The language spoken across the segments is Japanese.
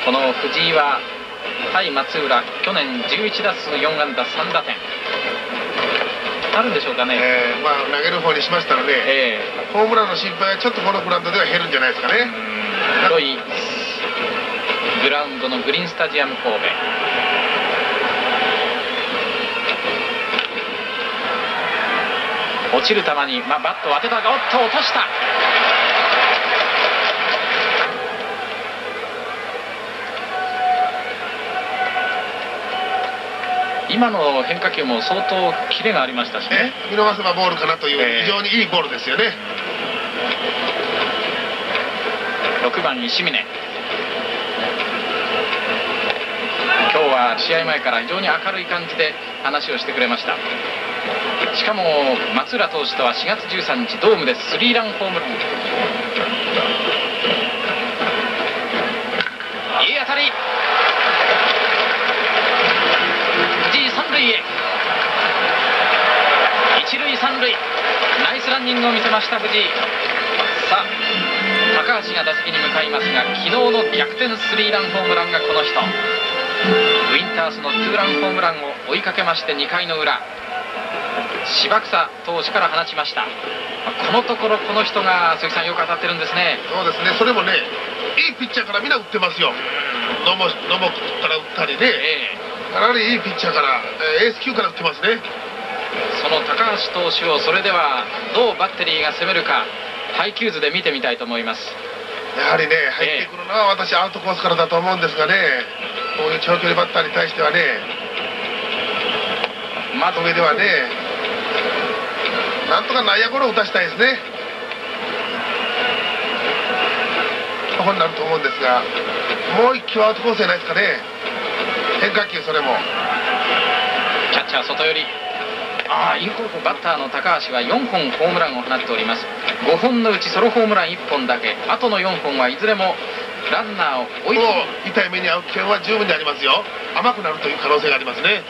この藤井は対松浦、去年11打数4安打3打点あるんでしょうかね。 投げる方にしましたらね、ホームランの心配はちょっとこのグラウンドでは減るんじゃないですかね。 広いグラウンドのグリーンスタジアム神戸。落ちる球に、バットを当てたが、おっと落とした。今の変化球も相当キレがありましたしね。 見逃せばボールかなという非常にいいボールですよね。 6番石峰、今日は試合前から非常に明るい感じで話をしてくれました。しかも松浦投手とは4月13日ドームでスリーランホームラン。いい当たり、藤井三塁へ、一塁三塁、ナイスランニングを見せました藤井。さあ高橋が打席に向かいますが、昨日の逆転スリーランホームランがこの人、ウィンタースのツーランホームランを追いかけまして、2回の裏柴草投手から放ちました。このところこの人が鈴木さんよく当たってるんですね。 そうですね、それもね、いいピッチャーからみんな打ってますよ。野茂から打ったりね、かなりいいピッチャーから、エース級から打ってますね。 その高橋投手をそれではどうバッテリーが攻めるか、配球図で見てみたいと思います。 やはりね、入ってくるのは私アウトコースからだと思うんですがね、こういう長距離バッターに対してはね、まず上ではね、なんとか内野ゴロを打たせたいですね。こうになると思うんですが、もう1球アウトコースじゃないですかね。変化球、それもキャッチャー外寄り、インコース。バッターの高橋は4本ホームランを放っております。5本のうちソロホームラン1本だけ、あとの4本はいずれもランナーを追い込む。 痛い目に遭う危険は十分にありますよ。甘くなるという可能性がありますね。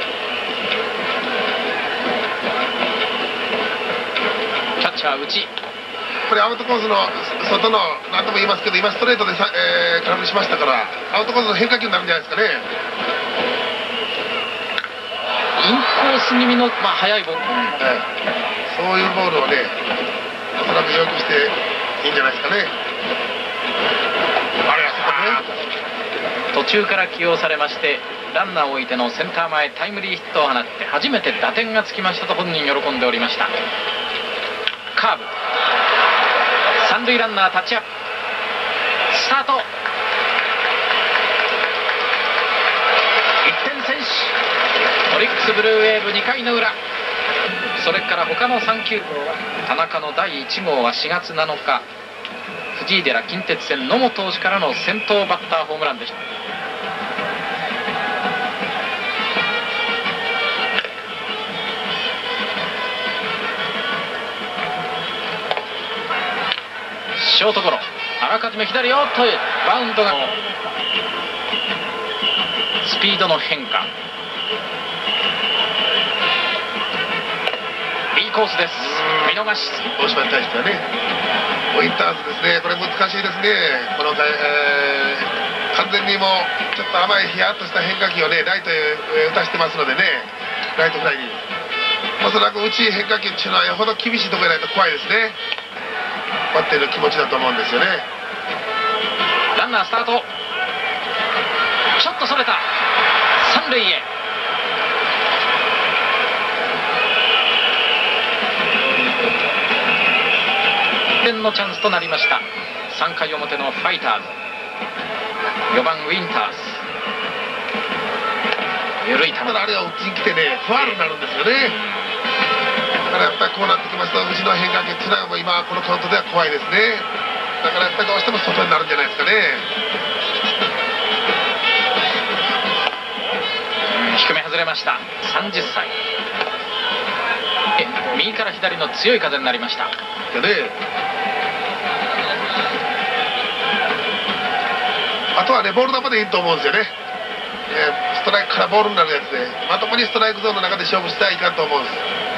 キャッチャー内、 これアウトコースの外の何とも言いますけど、今ストレートで空振りしましたから、アウトコースの変化球になるんじゃないですかね。 インコース気味の、速いボール、 そういうボールをね、おそらく要求していいんじゃないですかね。あれ、あそこね、 途中から起用されまして、ランナーを置いてのセンター前タイムリーヒットを放って初めて打点がつきましたと本人喜んでおりました。カーブ、三塁ランナータッチアップ、スタート、1点先取、オリックスブルーウェーブ2回の裏。それから他の3球、田中の第1号は4月7日藤井寺近鉄戦野茂投手からの先頭バッターホームランでした。ショートゴロ、あらかじめ左よというバウンドが、スピードの変化、いいコースです。見逃し。 大島に対してはね、ウィンターズですね、これ難しいですね。この、完全にもうちょっと甘いヒヤッとした変化球をね、ライトへ打たしてますのでね、ライトフライに。おそらく内変化球っていうのはよほど厳しいところじゃないと怖いですね。バッテリーの気持ちだと思うんですよね。 ランナースタート、ちょっとそれた、三塁へ。点のチャンスとなりました。3回表のファイターズ、4番ウィンターズ、緩い球、 あれを打ちに来てね、ファウルになるんですよね。だからやっぱりこうなってきますと、後ろの変化球っていうのはもう今このカウントでは怖いですね。だからやっぱりどうしても外になるんじゃないですかね。 低め外れました。30歳、右から左の強い風になりましたね。あとはね、ボール球でいいと思うんですよね。ストライクからボールになるやつで、まともにストライクゾーンの中で勝負してはいかんと思うんです。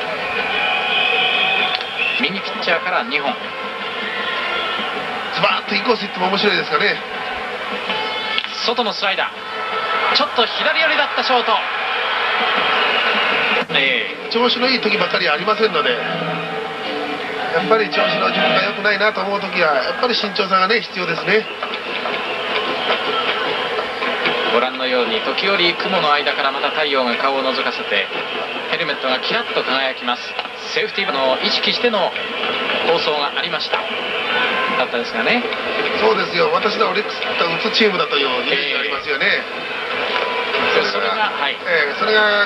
右ピッチャーから2本、 ズバーッとインコースいっても面白いですかね。 外のスライダー、ちょっと左寄りだったショート。 調子のいい時ばかりありませんので、やっぱり調子の自分が良くないなと思う時はやっぱり慎重さがね必要ですね。 ご覧のように時折雲の間からまた太陽が顔を覗かせてヘルメットがキラッと輝きます。セーフティーバーの意識しての放送がありましただったですがね。 そうですよ、私のオリックスと打つチームだというイメージがありますよね。 それが、はい、 それが